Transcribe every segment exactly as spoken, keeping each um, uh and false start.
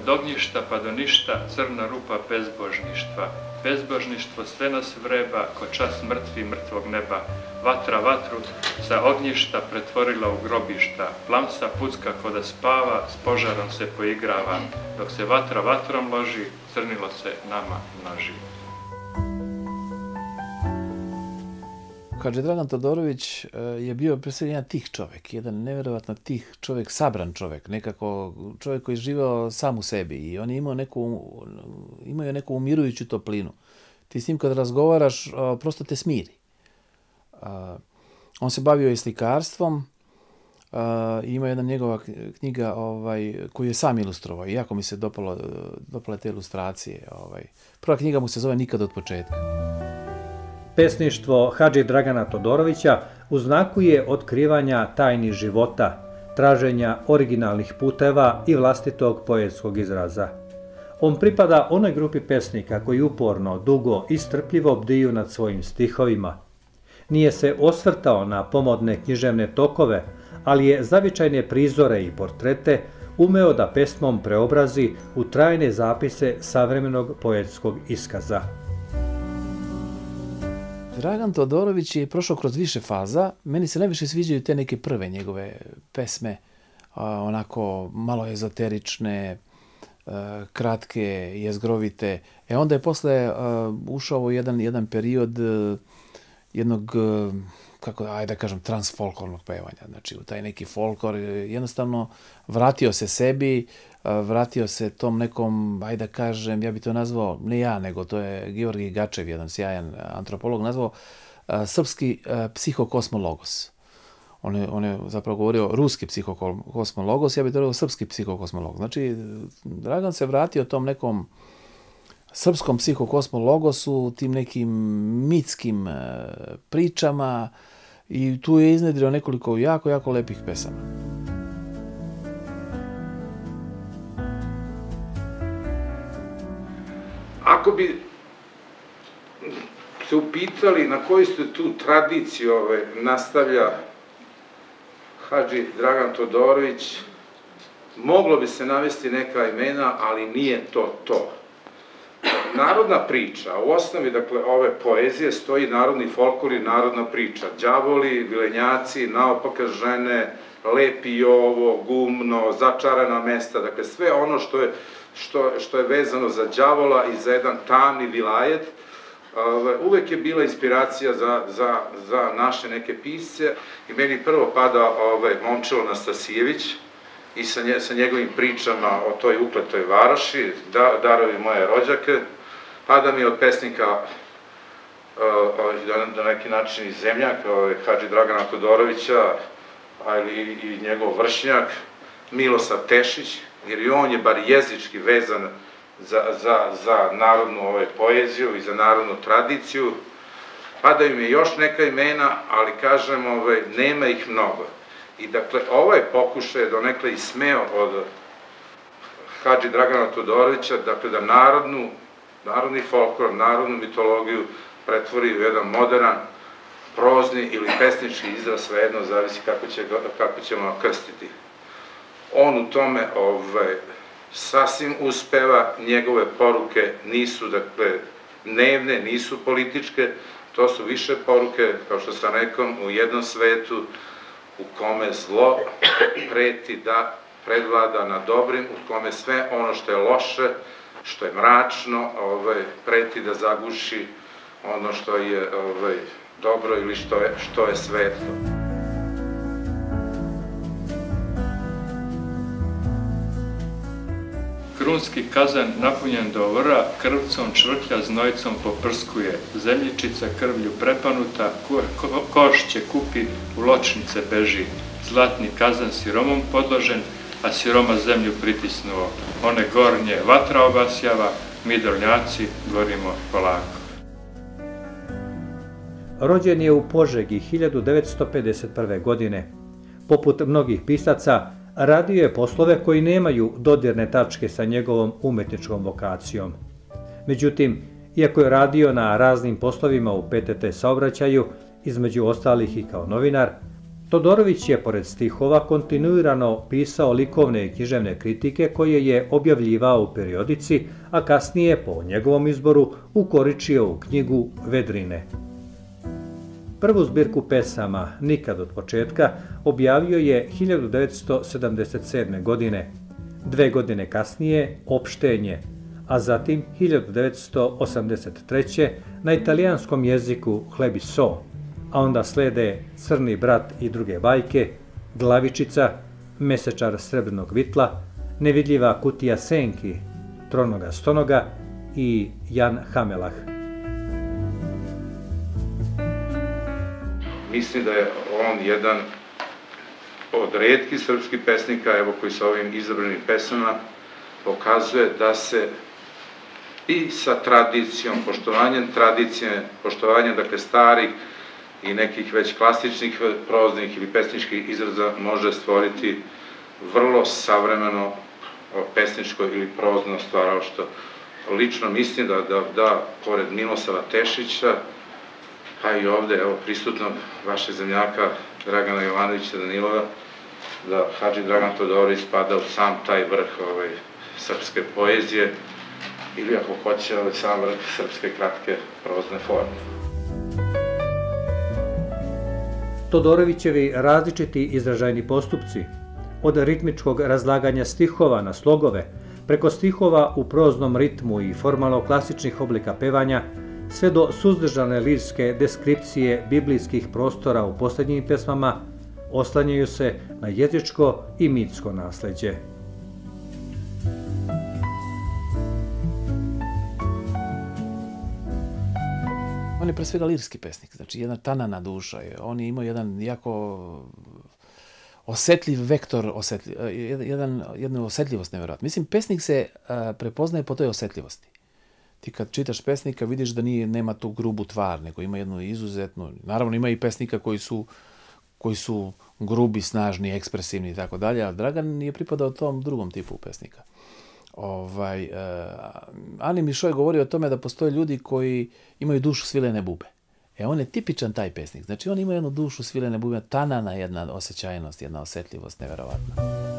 Od ognjišta pa do ništa, crna rupa bezbožništva. Bezbožništvo sve nas vreba, ko čas mrtvi mrtvog neba. Vatra vatru sa ognjišta pretvorila u grobišta. Plamsa pucka ko da spava, s požarom se poigrava. Dok se vatra vatrom loži, crnilo se nama množi. Hadži Dragan Todorović je bio pre svega jedan tih čovek, jedan nevjerovatno tih čovek, sabran čovek, nekako čovek koji je živeo sam u sebi i on je imao neku, imao je neku umirujuću toplinu. Ti s njim kad razgovaraš, prosto te smiri. On se bavio i slikarstvom, ima jedna njegova knjiga ovaj, koju je sam ilustrovao i jako mi se dopalo, dopale te ilustracije. Ovaj. Prva knjiga mu se zove Nikad od početka. Pesništvo Hadži Dragana Todorovića u znaku je otkrivanja tajni života, traženja originalnih puteva i vlastitog poetskog izraza. On pripada onoj grupi pesnika koji uporno, dugo i strpljivo bdiju nad svojim stihovima. Nije se osvrtao na pomodne književne tokove, ali je zavičajne prizore i portrete umeo da pesmom preobrazi u trajne zapise savremenog poetskog iskaza. Dragan Todorović je prošao kroz više faza. Meni se najviše sviđaju te neke prve njegove pesme, onako malo ezoterične, kratke, jezgrovite. E onda je posle ušao u jedan, jedan period jednog, kako ajde da kažem, transfolklornog pevanja. Znači u taj neki folklor, jednostavno vratio se sebi, vratio se tom nekom, ajde da kažem, ja bi to nazvao, ne ja, nego to je Georgij Gačev, jedan sjajan antropolog, nazvao srpski psihokosmologos. On je, on je zapravo govorio ruski psihokosmologos, ja bih to rekao srpski psihokosmologos. Znači, Dragan se vratio tom nekom srpskom psihokosmologosu, tim nekim mitskim pričama i tu je iznedrio nekoliko jako, jako lepih pesama. Ako bi se upitali na koju se tu tradiciju ove, nastavlja Hadži Dragan Todorović, moglo bi se navesti neka imena, ali nije to to. Narodna priča, u osnovi dakle, ove poezije stoji narodni folklor i narodna priča. Đavoli, vilenjaci, naopaka žene, lepi jovo, gumno, začarana mesta, dakle sve ono što je Što, što je vezano za đavola i za jedan tamni vilajet, uvek je bila inspiracija za, za, za naše neke pisce i meni prvo pada ovaj, Momčilo Nastasijević i sa, nje, sa njegovim pričama o toj ukletoj varoši, da, Darovi moje rođake, pada mi od pesnika na, na neki način i zemljak, ovaj, Hadži Dragana Todorovića, ali i njegov vršnjak, Milosav Tešić, jer i on je bar jezički vezan za, za, za narodnu ovaj, poeziju i za narodnu tradiciju. Padaju mi još neka imena, ali kažem, ovaj, nema ih mnogo. I dakle, ovaj pokušaj je donekle i smeo od Hadži Dragana Todorovića, dakle, da narodnu, narodni folklor, narodnu mitologiju pretvori u jedan modern, prozni ili pesnički izraz, svejedno, zavisi kako, će, kako ćemo krstiti. On u tome ovaj, sasvim uspeva, njegove poruke nisu, dakle, dnevne, nisu političke, to su više poruke, kao što sam rekao, u jednom svetu u kome zlo preti da predvlada nad dobrim, u kome sve ono što je loše, što je mračno, ovaj, preti da zaguši ono što je ovaj, dobro ili što je, što je svetlo. Krunski kazan napunjen do vra, krvcom čvrtlja, znojcom poprskuje. Zemljičica krvlju prepanuta, ko, ko, košće kupi, u ločnice beži. Zlatni kazan siromom podložen, a siroma zemlju pritisnuo. One gornje vatra obasjava, mi dolnjaci gorimo polako. Rođen je u Požegi hiljadu devetsto pedeset prve. godine. Poput mnogih pisaca, radio je poslove koji nemaju dodirne tačke sa njegovom umetničkom vokacijom. Međutim, iako je radio na raznim poslovima u P T T saobraćaju, između ostalih i kao novinar, Todorović je, pored stihova, kontinuirano pisao likovne i književne kritike koje je objavljivao u periodici, a kasnije, po njegovom izboru, ukoričio u knjigu Vedrine. Prvu zbirku pesama, Nikad od početka, objavio je hiljadu devetsto sedamdeset sedme. godine, dve godine kasnije Opštenje, a zatim hiljadu devetsto osamdeset treće. na italijanskom jeziku Hleb i so, a onda slede Crni brat i druge bajke, Glavičica, Mesečar srebrnog vitla, Nevidljiva kutija senki, Tronoga stonoga i Jan Hamelah. Mislim da je on jedan od retkih srpskih pesnika, evo, koji sa ovim izabranim pesama pokazuje da se i sa tradicijom, poštovanjem tradicije, poštovanjem, dakle, starih i nekih već klasičnih proznih ili pesničkih izraza može stvoriti vrlo savremeno pesničko ili prozno stvaralaštvo. Lično mislim da, da, da pored Milosava Tešića, pa i ovde, evo, prisutnog vašeg zemljaka Dragana Jovanovića Danilova, da Hadži Dragan Todorović spada u sam taj vrh ovaj, srpske poezije, ili ako hoće, ovaj, sam vrh srpske kratke prozne forme. Todorovićevi različiti izražajni postupci, od ritmičkog razlaganja stihova na slogove, preko stihova u proznom ritmu i formalno klasičnih oblika pevanja, sve do suzdržane lirske deskripcije biblijskih prostora u posljednjim pesmama, oslanjaju se na jezičko i mitsko nasleđe. On je pre svega lirski pesnik, znači jedna tanana duša je. On je imao jedan jako osetljiv vektor, osetljiv, jedan, jednu osetljivost nevjerojatno. Mislim, pesnik se a, prepoznaje po toj osetljivosti. Ti kad čitaš pesnika vidiš da nije, nema tu grubu tvar, nego ima jednu izuzetnu... Naravno, ima i pesnika koji su, koji su grubi, snažni, ekspresivni i tako dalje, a Dragan je pripadao tom drugom tipu pesnika. Ovaj, uh, Ani Mišo je govorio o tome da postoje ljudi koji imaju dušu svilene bube. E, on je tipičan taj pesnik. Znači, on ima jednu dušu svilene bube, tanana jedna osjećajnost, jedna osjetljivost nevjerovatna.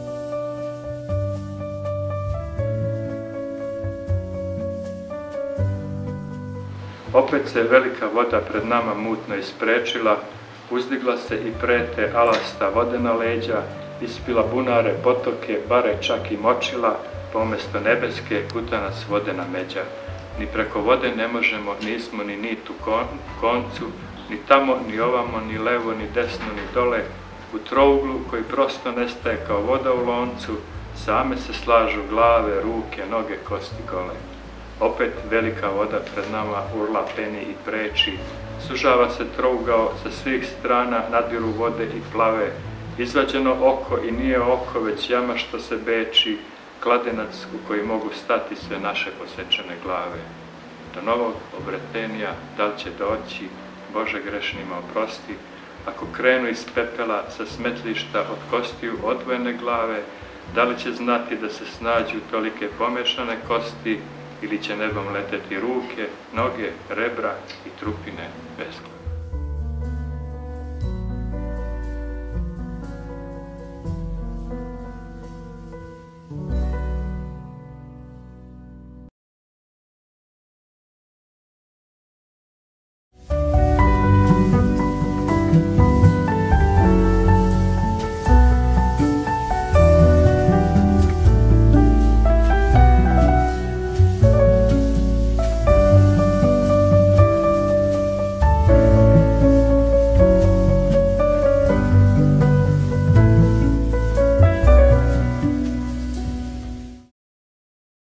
Opet se velika voda pred nama mutno isprečila, uzdigla se i prete alasta vode na leđa, ispila bunare, potoke, bare čak i močila, pa umjesto nebeske kuta nas vodena međa. Ni preko vode ne možemo, nismo ni nit u koncu, ni tamo, ni ovamo, ni levo, ni desno, ni dole, u trouglu koji prosto nestaje kao voda u loncu, same se slažu glave, ruke, noge, kosti gole. Opet velika voda pred nama urla, peni i preči, sužava se trougao sa svih strana, nadiru vode i plave, izvađeno oko i nije oko, već jama što se beči, kladenac u koji mogu stati sve naše posečene glave. Do novog obretenja, da li će doći, Bože grešnima oprosti, ako krenu iz pepela sa smetlišta od kostiju odvojene glave, da li će znati da se snađu tolike pomešane kosti, ili će nebom leteti ruke, noge, rebra i trupine bez glave.